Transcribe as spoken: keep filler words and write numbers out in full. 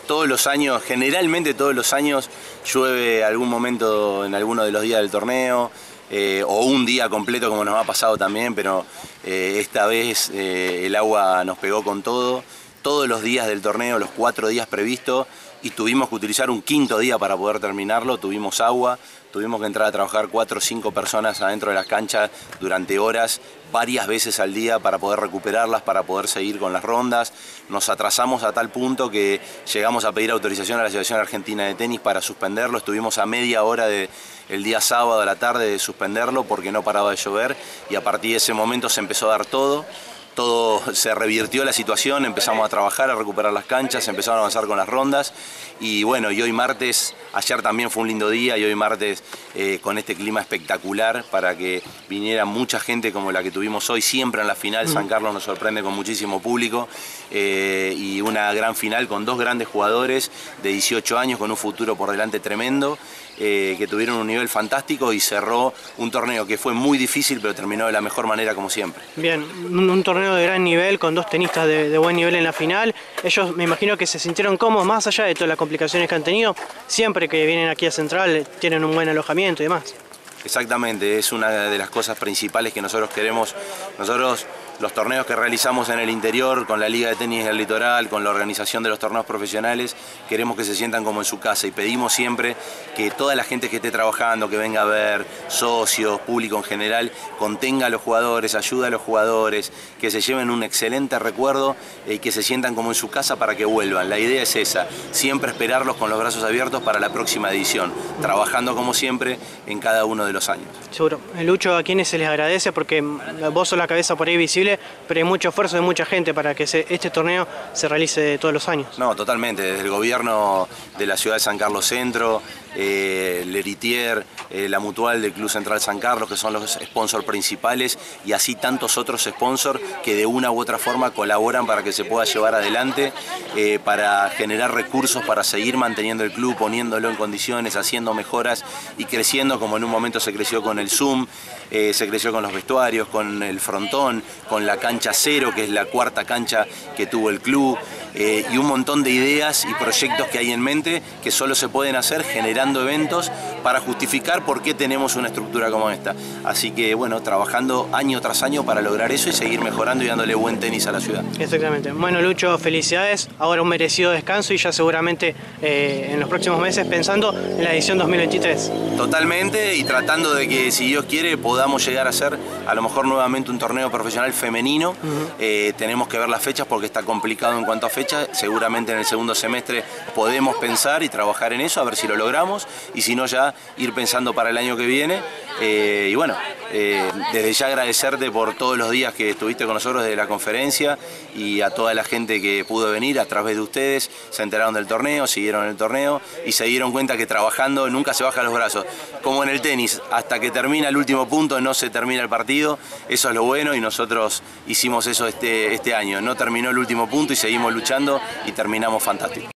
todos los años, generalmente todos los años, llueve algún momento en alguno de los días del torneo, eh, o un día completo como nos ha pasado también, pero eh, esta vez eh, el agua nos pegó con todo. Todos los días del torneo, los cuatro días previstos, y tuvimos que utilizar un quinto día para poder terminarlo. Tuvimos agua, tuvimos que entrar a trabajar cuatro o cinco personas adentro de las canchas durante horas, varias veces al día para poder recuperarlas, para poder seguir con las rondas. Nos atrasamos a tal punto que llegamos a pedir autorización a la Asociación Argentina de Tenis para suspenderlo. Estuvimos a media hora de, el día sábado a la tarde de suspenderlo porque no paraba de llover, y a partir de ese momento se empezó a dar todo. Todo se revirtió la situación, empezamos a trabajar, a recuperar las canchas, empezaron a avanzar con las rondas, y bueno, y hoy martes, ayer también fue un lindo día, y hoy martes eh, con este clima espectacular para que viniera mucha gente como la que tuvimos hoy. Siempre en la final San Carlos nos sorprende con muchísimo público, eh, y una gran final con dos grandes jugadores de dieciocho años con un futuro por delante tremendo, eh, que tuvieron un nivel fantástico, y cerró un torneo que fue muy difícil pero terminó de la mejor manera como siempre. Bien, un, un torneo de gran nivel con dos tenistas de, de buen nivel en la final. Ellos me imagino que se sintieron cómodos más allá de todas las complicaciones que han tenido. Siempre que vienen aquí a Central tienen un buen alojamiento y demás. Exactamente, es una de las cosas principales que nosotros queremos. Nosotros, los torneos que realizamos en el interior, con la Liga de Tenis del Litoral, con la organización de los torneos profesionales, queremos que se sientan como en su casa, y pedimos siempre que toda la gente que esté trabajando, que venga a ver, socios, público en general, contenga a los jugadores, ayude a los jugadores, que se lleven un excelente recuerdo y que se sientan como en su casa para que vuelvan. La idea es esa, siempre esperarlos con los brazos abiertos para la próxima edición, trabajando como siempre en cada uno de los años. Seguro. Lucho, a quienes se les agradece, porque vos sos la cabeza por ahí visible, pero hay mucho esfuerzo de mucha gente para que se, este torneo se realice todos los años. No, totalmente. Desde el gobierno de la ciudad de San Carlos Centro, eh, Leritier, eh, la Mutual del Club Central San Carlos, que son los sponsors principales, y así tantos otros sponsors que de una u otra forma colaboran para que se pueda llevar adelante, eh, para generar recursos, para seguir manteniendo el club, poniéndolo en condiciones, haciendo mejoras y creciendo, como en un momento se creció con el Zoom, eh, se creció con los vestuarios, con el frontón, con la cancha cero, que es la cuarta cancha que tuvo el club, eh, y un montón de ideas y proyectos que hay en mente que solo se pueden hacer generando eventos para justificar por qué tenemos una estructura como esta. Así que bueno, trabajando año tras año para lograr eso y seguir mejorando y dándole buen tenis a la ciudad. Exactamente. Bueno, Lucho, felicidades. Ahora un merecido descanso y ya seguramente eh, en los próximos meses pensando en la edición dos mil veintitrés. Totalmente, y tratando de que, si Dios quiere, podamos llegar a ser a lo mejor nuevamente un torneo profesional femenino. Uh-huh. eh, tenemos que ver las fechas porque está complicado en cuanto a fechas. Seguramente en el segundo semestre podemos pensar y trabajar en eso, a ver si lo logramos, y si no, ya ir pensando para el año que viene. Eh, y bueno, eh, desde ya agradecerte por todos los días que estuviste con nosotros desde la conferencia, y a toda la gente que pudo venir a través de ustedes, se enteraron del torneo, siguieron el torneo y se dieron cuenta que trabajando nunca se bajan los brazos. Como en el tenis, hasta que termina el último punto no se termina el partido. Eso es lo bueno, y nosotros hicimos eso este, este año. No terminó el último punto y seguimos luchando y terminamos fantástico.